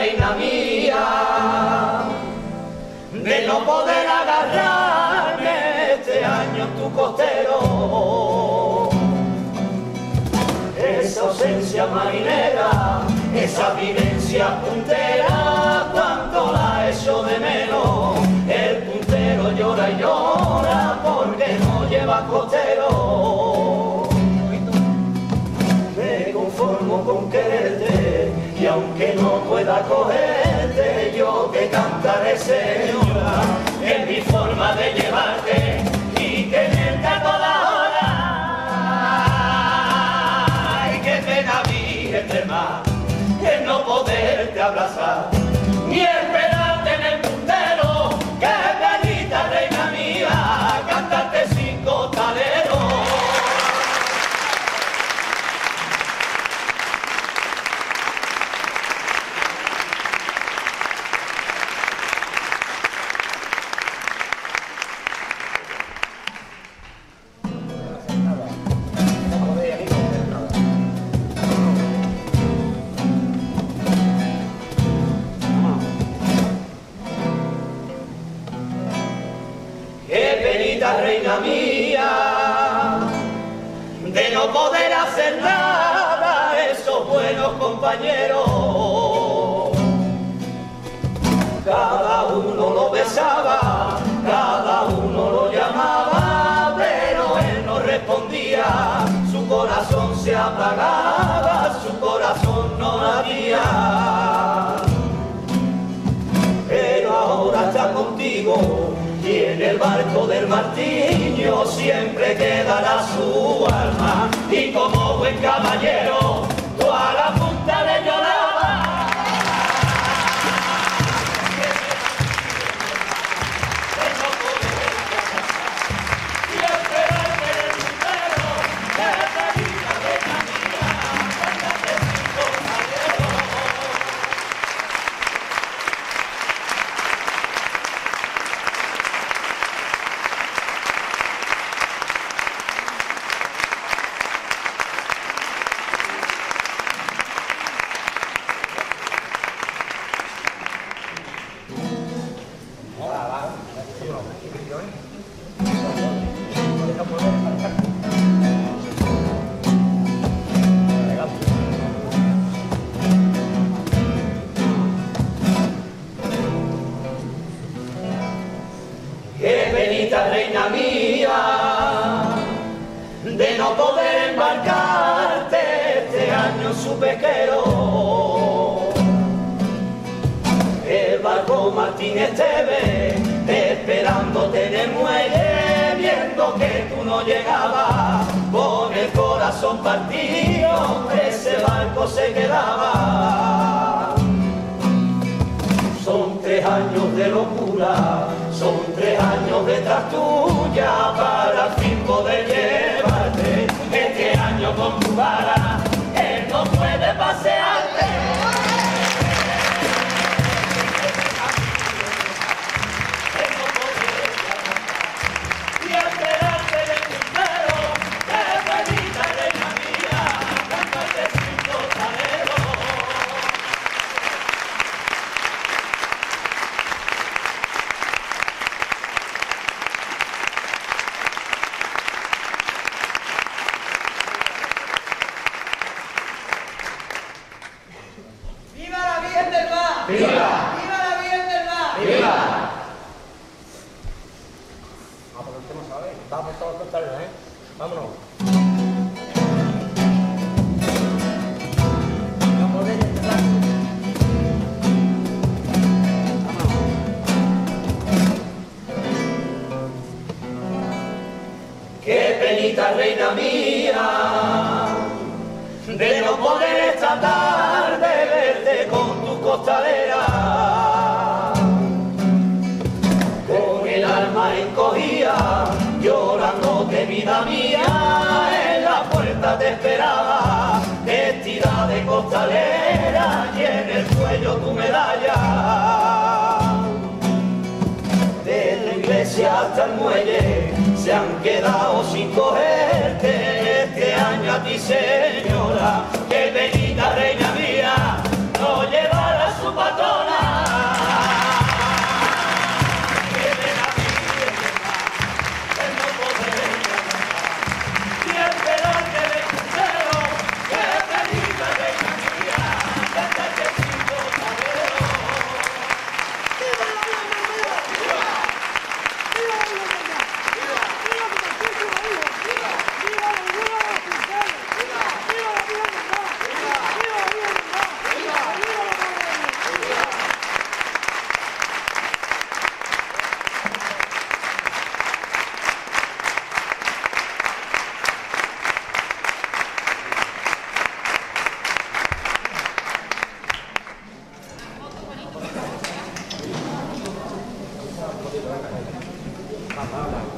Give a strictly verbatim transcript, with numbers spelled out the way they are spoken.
reina mía, de no poder agarrarme este año en tu costero. Esa ausencia marinera, esa vivencia puntera, cuánto la echo de menos. El puntero llora y llora porque no lleva costero. Me conformo con quererte y aunque no pueda cogerte, yo te cantaré, señora, es mi forma de llevarte y tenerte a todas horas. Ay, qué pena fíjate más el no poderte abrazar ni esperarte en el puntero, que penita reina mía, cantarte sin costalero. Reina mía, de no poder hacer nada esos buenos compañeros. Cada uno lo besaba, cada uno lo llamaba, pero él no respondía, su corazón se apagaba, su corazón no latía. Pero ahora está contigo y en el barco del Martiño siempre quedará su alma, y como buen caballero tú a la punta le lloraba. Y esperarte en el puntero, que te diga reina mía, cántate sin costalero. Qué penita reina mía, de no poder embarcarte este año en su pesquero. El barco Martín Esteve esperándote en el muelle, viendo que tú no llegabas, con el corazón partido ese barco se quedaba. Son tres años de locura, son tres años detrás tuya para al fin poder llevarte este año con tu vara. Él no puede pasearte. ¡Viva la Virgen del Mar! ¡Viva! ¡Viva la Virgen del Mar! ¡Viva! Vamos, que no sabe. Vamos todos los contrarios, ¿eh? Vámonos. Vamos a ver el plato. Qué penita reina mía, de no poder esta tarde verte con tu costalera, con el alma encogida, llorándote vida mía, en la puerta te esperaba, vestida de costalera y en el cuello tu medalla. De la iglesia hasta el muelle se han quedado sin cogerte este año a ti, señora, que bendita reina mía, no llevará su patrón. Habla, habla.